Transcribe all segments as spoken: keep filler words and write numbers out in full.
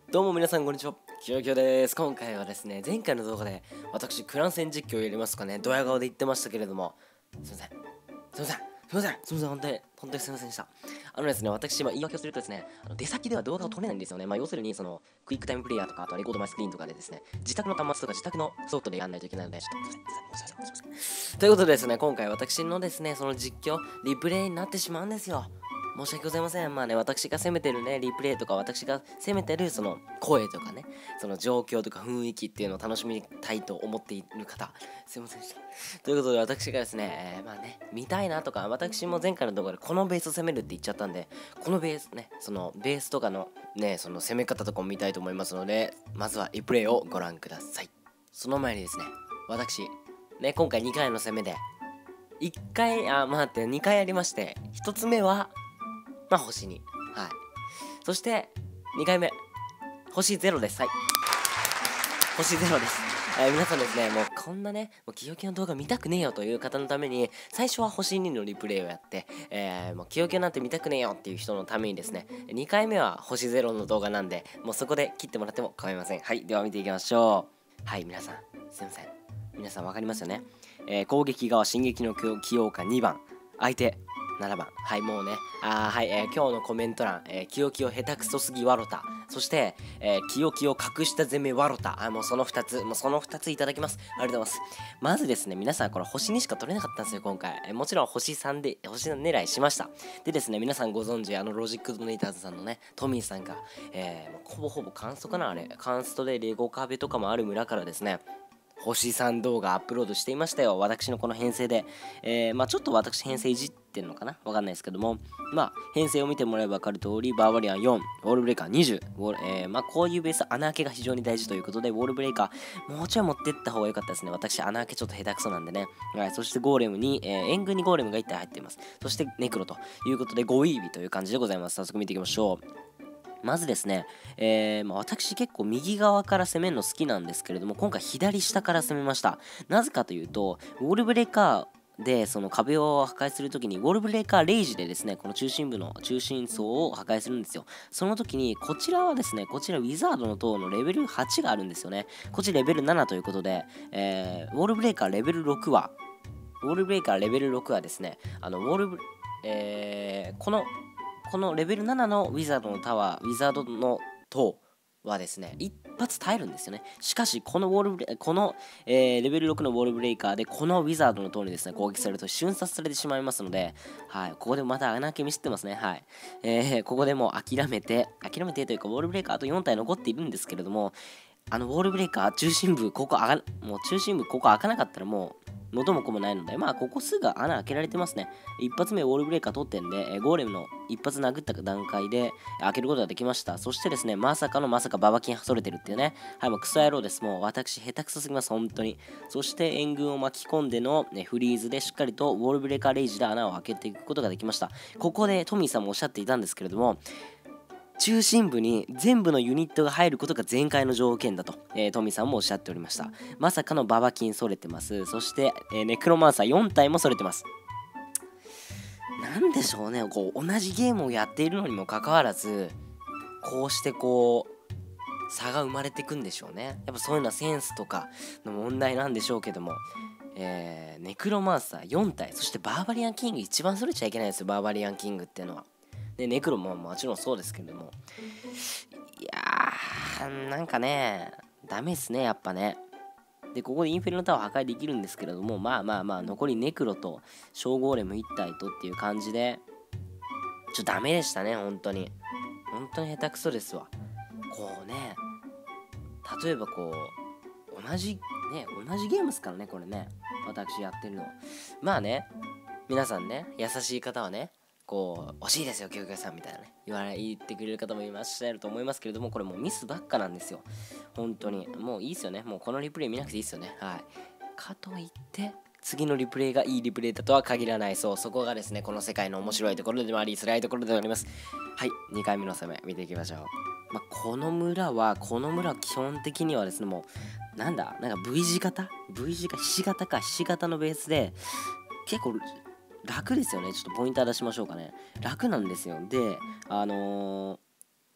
どうも皆さんこんにちは、きよきよです。今回はですね、前回の動画で私クラン戦実況をやりますかね、ドヤ顔で言ってましたけれども、すいません、すいません、すいません、すいません、本当に、本当にすいませんでした。あのですね、私、今言い訳をするとですね、あの出先では動画を撮れないんですよね。まあ要するに、その、クイックタイムプレイヤーとか、あとはレコードマイスクリーンとかでですね、自宅の端末とか自宅のソフトでやらないといけないので、ちょっとすいません、すいません、すいません。ということでですね、今回私のですね、その実況、リプレイになってしまうんですよ。申し訳ございません。まあね、私が攻めてるね、リプレイとか、私が攻めてるその声とかね、その状況とか雰囲気っていうのを楽しみたいと思っている方、すいませんでした。ということで、私がですね、えー、まあね、見たいなとか、私も前回の動画でこのベースを攻めるって言っちゃったんで、このベースね、そのベースとかのね、その攻め方とかも見たいと思いますので、まずはリプレイをご覧ください。その前にですね、私、ね、今回にかいの攻めで、いっかい、あ、待って、にかいやりまして、ひとつめは、まあ星に、はい。そしてにかいめ星ゼロです。はい、星ゼロです。えー、皆さんですね、もうこんなね、もうキヨキヨの動画見たくねえよという方のために、最初は星にのリプレイをやって、えー、もうキヨキヨなんて見たくねえよっていう人のためにですね、にかいめは星ゼロの動画なんで、もうそこで切ってもらっても構いません。はい、では見ていきましょう。はい、皆さんすいません、皆さん分かりますよね。えー、攻撃側進撃の起用家にばん、相手ななばん。はい、もうね、あーはい、えー、今日のコメント欄、えー、キヨキヨ下手くそすぎわろた、そして、えー、キヨキヨ隠した攻めわろた、あ、もうそのふたつ、もうそのふたついただきます。ありがとうございます。まずですね、皆さん、これ星にしか取れなかったんですよ、今回。えー、もちろん星さんで、星狙いしました。でですね、皆さんご存知、あのロジックドネイターズさんのね、トミーさんが、えー、もうほぼほぼカンストかな、あれ。カンストでレゴ壁とかもある村からですね、星さん動画アップロードしていましたよ、私のこの編成で。えー、まあちょっと私編成いじってんのかな、わかんないですけども、まあ編成を見てもらえば分かる通り、バーバリアンよん、ウォールブレイカーにじゅう、ウォールえー、まあこういうベース穴開けが非常に大事ということで、ウォールブレイカーもうちょい持ってった方が良かったですね。私穴開けちょっと下手くそなんでね。はい、そしてゴーレムに、えー、援軍にゴーレムがいったい入っています。そしてネクロということでごイービという感じでございます。早速見ていきましょう。まずですね、えーまあ、私結構右側から攻めるの好きなんですけれども、今回左下から攻めました。なぜかというと、ウォールブレーカーでその壁を破壊するときに、ウォールブレーカーレイジでですね、この中心部の中心層を破壊するんですよ。その時に、こちらはですね、こちらウィザードの塔のレベルはちがあるんですよね。こっちレベルななということで、えー、ウォールブレーカーレベルろくは、ウォールブレーカーレベルろくはですね、あのウォールブ、えー、このこのレベルななのウィザードのタワー、ウィザードの塔はですね、一発耐えるんですよね。しかし、このウォールブレこの、えー、レベルろくのウォールブレイカーで、このウィザードの塔にですね、攻撃されると瞬殺されてしまいますので、はい、ここでまた穴開け見せてますね。はい。えー、ここでもう諦めて、諦めてというか、ウォールブレイカーあとよん体残っているんですけれども、あのウォールブレイカー中心部ここあがもう中心部ここ開かなかったらもう元も子もないので、まあここすぐ穴開けられてますね。一発目ウォールブレイカー取ってんで、えゴーレムの一発殴った段階で開けることができました。そしてですね、まさかのまさかババキンそれてるっていうね、はい、もうクソ野郎です。もう私下手くそすぎます、本当に。そして援軍を巻き込んでの、ね、フリーズでしっかりとウォールブレイカーレイジで穴を開けていくことができました。ここでトミーさんもおっしゃっていたんですけれども、中心部に全部のユニットが入ることが全開の条件だと、えー、トミさんもおっしゃっておりました。まさかのババキンそれてます。そして、えー、ネクロマンサーよん体もそれてます。なんでしょうね、こう同じゲームをやっているのにもかかわらず、こうしてこう差が生まれていくんでしょうね。やっぱそういうのはセンスとかの問題なんでしょうけども、えー、ネクロマンサーよん体、そしてバーバリアンキング一番それちゃいけないですよ。バーバリアンキングっていうのはで、ネクロももちろんそうですけれども、いやー、なんかね、ダメっすね、やっぱね。で、ここでインフェルノタワー破壊できるんですけれども、まあまあまあ、残りネクロと小ゴーレムいち体とっていう感じで、ちょっとダメでしたね、本当に。本当に下手くそですわ。こうね、例えばこう、同じ、ね、同じゲームっすからね、これね。私やってるの。まあね、皆さんね、優しい方はね、こう惜しいですよキヨキヨさんみたいなね言われ言ってくれる方もいらっしゃると思いますけれども、これもうミスばっかなんですよ本当に。もういいっすよね、もうこのリプレイ見なくていいっすよね。はい、かといって次のリプレイがいいリプレイだとは限らない。そう、そこがですねこの世界の面白いところでもあり辛いところでもあります。はい、にかいめの攻め見ていきましょう。まあ、この村はこの村は基本的にはですね、もうなんだなんか V 字型 V 字かひし形かひし形のベースで結構楽ですよね。ちょっとポインター出しましょうかね。楽なんですよ。で、あのー、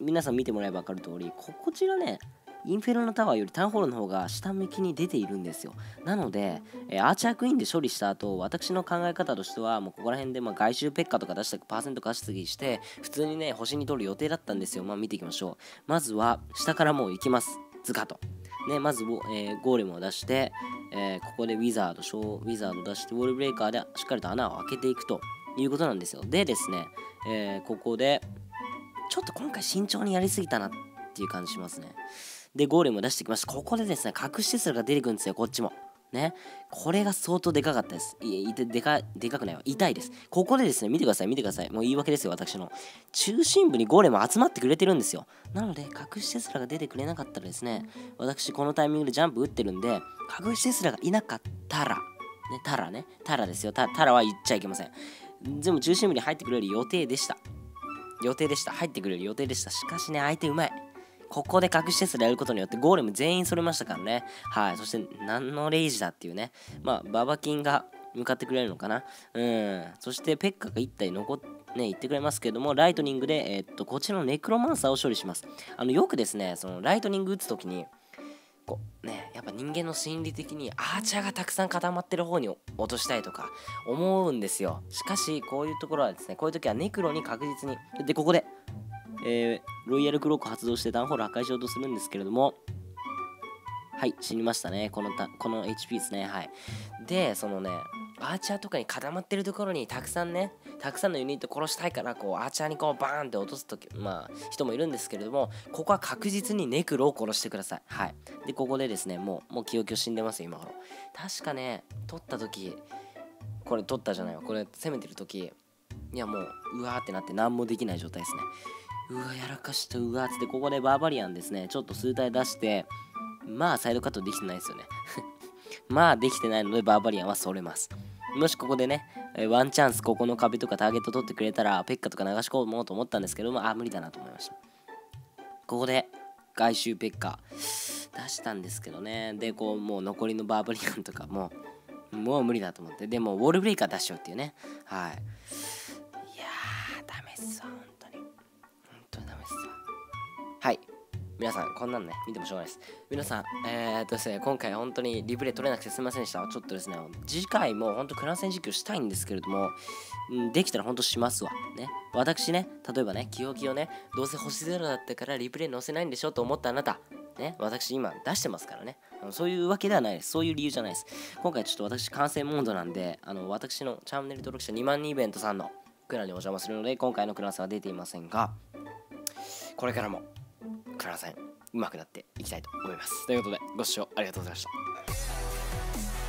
皆さん見てもらえば分かる通り、ここちらね、インフェルノタワーよりタウンホールの方が下向きに出ているんですよ。なので、えーアーチャークイーンで処理した後、私の考え方としては、もうここら辺でまあ外周ペッカとか出したパーセント貸し継ぎして、普通にね、星に取る予定だったんですよ。まあ見ていきましょう。まずは、下からもう行きます。ズカと。ね、まず、えーゴーレムを出して、えーここでウィザード、ショーウィザード出して、ウォールブレーカーでしっかりと穴を開けていくということなんですよ。でですね、えーここで、ちょっと今回慎重にやりすぎたなっていう感じしますね。で、ゴーレムを出してきました。ここでですね、隠しテスラが出てくるんですよ、こっちも。ね。これが相当でかかったです。いいででか、でかくないわ。痛いです。ここでですね、見てください、見てください。もう言い訳ですよ、私の。中心部にゴーレム集まってくれてるんですよ。なので、隠しテスラが出てくれなかったらですね、私、このタイミングでジャンプ打ってるんで、隠しテスラがいなかったら、ね、タラね、タラですよ。タタラは言っちゃいけません。全部中心部に入ってくれる予定でした。予定でした。入ってくれる予定でした。しかしね、相手うまい。ここで隠しテスラやることによってゴーレム全員それましたからね。はい。そして何のレイジだっていうね。まあ、ババキンが向かってくれるのかな。うん。そしてペッカがいち体残ってね、言ってくれますけども、ライトニングで、えーっと、こちらのネクロマンサーを処理します。あの、よくですね、そのライトニング打つときに、こうね、やっぱ人間の心理的にアーチャーがたくさん固まってる方に落としたいとか思うんですよ。しかし、こういうところはですね、こういう時はネクロに確実に。で、ここで、えー、ロイヤルクロック発動してダウンホール破壊しようとするんですけれども、はい、死にましたね。このたこの エイチピー ですね。はい。で、そのね、アーチャーとかに固まってるところにたくさんね、たくさんのユニット殺したいから、こう、アーチャーにこう、バーンって落とすとき、まあ、人もいるんですけれども、ここは確実にネクロを殺してください。はい。で、ここでですね、もう、もう記憶死んでますよ、今頃。確かね、取ったとき、これ取ったじゃないわ。これ攻めてるとき、いやもう、うわーってなって何もできない状態ですね。うわ、やらかした、うわーつって、ここでバーバリアンですね、ちょっと数体出して、まあ、サイドカットできてないですよね。まあ、できてないので、バーバリアンはそれます。もしここでね、えーワンチャンス、ここの壁とかターゲット取ってくれたら、ペッカとか流し込もうと思ったんですけども、あ、無理だなと思いました。ここで、外周ペッカ出したんですけどね。で、こう、もう残りのバーバリアンとかも、もう無理だと思って。でも、ウォールブレイカー出しようっていうね。はい。いやー、ダメっすわ、本当に。本当にダメっすわ。はい。皆さん、こんなんね、見てもしょうがないです。皆さん、えーっとですね、今回本当にリプレイ取れなくてすみませんでした。ちょっとですね、次回も本当クラン戦実況したいんですけれども、んできたら本当しますわ。ね。私ね、例えばね、記憶をね、どうせ星ゼロだったからリプレイ載せないんでしょと思ったあなた、ね、私今出してますからね。あのそういうわけではないです。そういう理由じゃないです。今回ちょっと私完成モードなんで、あの私のチャンネル登録者にまんにんイベントさんのクランにお邪魔するので、今回のクラン戦は出ていませんが、これからもクラン戦上手くなっていきたいと思います。ということで、ご視聴ありがとうございました。